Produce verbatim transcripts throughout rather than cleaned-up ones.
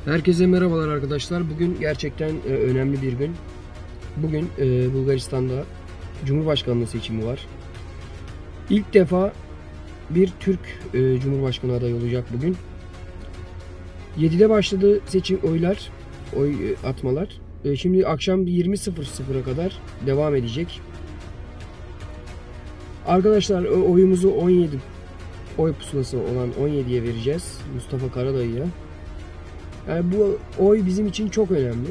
Herkese merhabalar arkadaşlar. Bugün gerçekten e, önemli bir gün. Bugün e, Bulgaristan'da Cumhurbaşkanlığı seçimi var. İlk defa bir Türk e, Cumhurbaşkanı adayı olacak bugün. yedide başladı seçim oylar, oy e, atmalar. E, şimdi akşam yirmi sıfıra kadar devam edecek. Arkadaşlar oyumuzu on yedi oy pusulası olan on yediye vereceğiz. Mustafa Karadayı'ya. Yani bu oy bizim için çok önemli.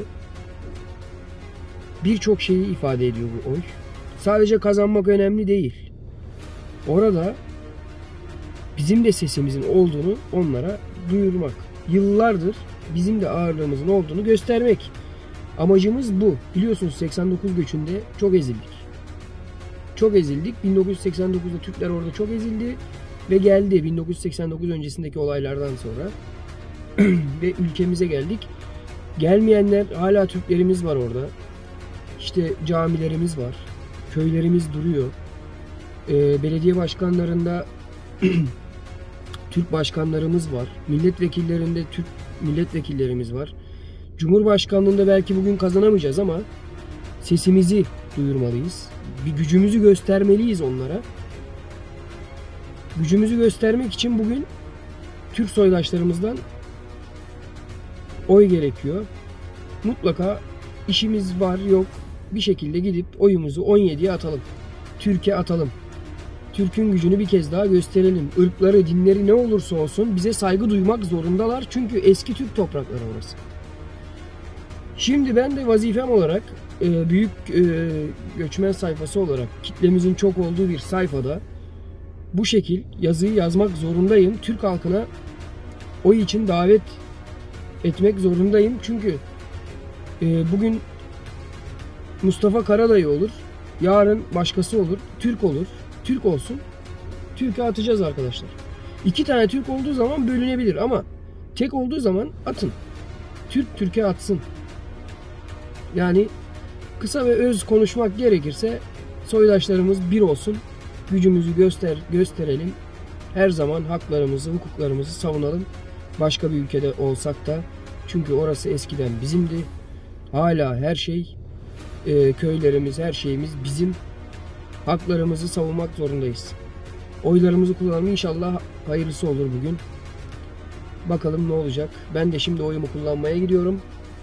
Birçok şeyi ifade ediyor bu oy. Sadece kazanmak önemli değil. Orada bizim de sesimizin olduğunu onlara duyurmak. Yıllardır bizim de ağırlığımızın olduğunu göstermek. Amacımız bu. Biliyorsunuz seksen dokuz göçünde çok ezildik. Çok ezildik. bin dokuz yüz seksen dokuzda Türkler orada çok ezildi ve geldi bin dokuz yüz seksen dokuz öncesindeki olaylardan sonra. Ve ülkemize geldik. Gelmeyenler, hala Türklerimiz var orada. İşte camilerimiz var. Köylerimiz duruyor. Ee, belediye başkanlarında Türk başkanlarımız var. Milletvekillerinde Türk milletvekillerimiz var. Cumhurbaşkanlığında belki bugün kazanamayacağız ama sesimizi duyurmalıyız. Bir gücümüzü göstermeliyiz onlara. Gücümüzü göstermek için bugün Türk soydaşlarımızdan oy gerekiyor. Mutlaka işimiz var yok bir şekilde gidip oyumuzu on yediye atalım. Türkiye atalım. Türk'ün gücünü bir kez daha gösterelim. Irkları, dinleri ne olursa olsun bize saygı duymak zorundalar. Çünkü eski Türk toprakları orası. Şimdi ben de vazifem olarak büyük göçmen sayfası olarak kitlemizin çok olduğu bir sayfada bu şekil yazıyı yazmak zorundayım. Türk halkına oy için davet etmek zorundayım. Çünkü e, bugün Mustafa Karadayı olur. Yarın başkası olur. Türk olur. Türk olsun. Türk'e atacağız arkadaşlar. İki tane Türk olduğu zaman bölünebilir ama tek olduğu zaman atın. Türk Türk'e atsın. Yani kısa ve öz konuşmak gerekirse soydaşlarımız bir olsun. Gücümüzü göster gösterelim. Her zaman haklarımızı, hukuklarımızı savunalım. Başka bir ülkede olsak da. Çünkü orası eskiden bizimdi. Hala her şey, e, köylerimiz, her şeyimiz bizim. Haklarımızı savunmak zorundayız. Oylarımızı kullanalım. İnşallah hayırlısı olur bugün. Bakalım ne olacak. Ben de şimdi oyumu kullanmaya gidiyorum.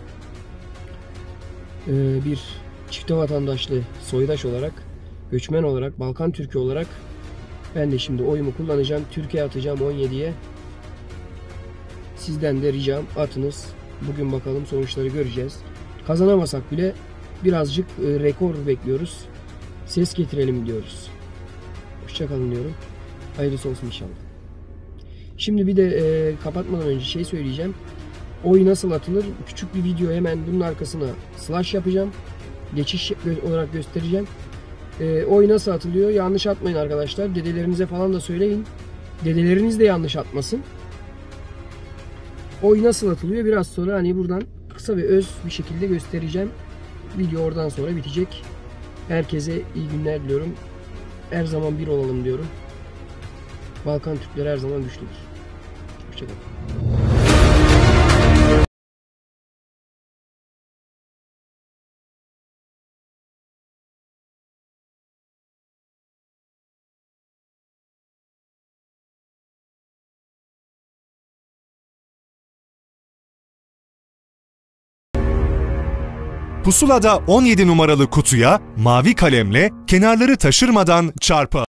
E, bir çifte vatandaşlı soydaş olarak, göçmen olarak, Balkan Türk'ü olarak ben de şimdi oyumu kullanacağım. Türkiye atacağım on yediye. Sizden de ricam atınız. Bugün bakalım sonuçları göreceğiz. Kazanamasak bile birazcık rekor bekliyoruz. Ses getirelim diyoruz. Hoşçakalın diyorum. Hayırlısı olsun inşallah. Şimdi bir de e, kapatmadan önce şey söyleyeceğim. Oy nasıl atılır? Küçük bir video hemen bunun arkasına slash yapacağım. Geçiş olarak göstereceğim. E, oy nasıl atılıyor? Yanlış atmayın arkadaşlar. Dedelerinize falan da söyleyin. Dedeleriniz de yanlış atmasın. Oy nasıl atılıyor? Biraz sonra hani buradan kısa ve öz bir şekilde göstereceğim. Video oradan sonra bitecek. Herkese iyi günler diliyorum. Her zaman bir olalım diyorum. Balkan Türkleri her zaman güçlüdür. Hoşçakalın. Pusulada on yedi numaralı kutuya mavi kalemle kenarları taşırmadan çarpı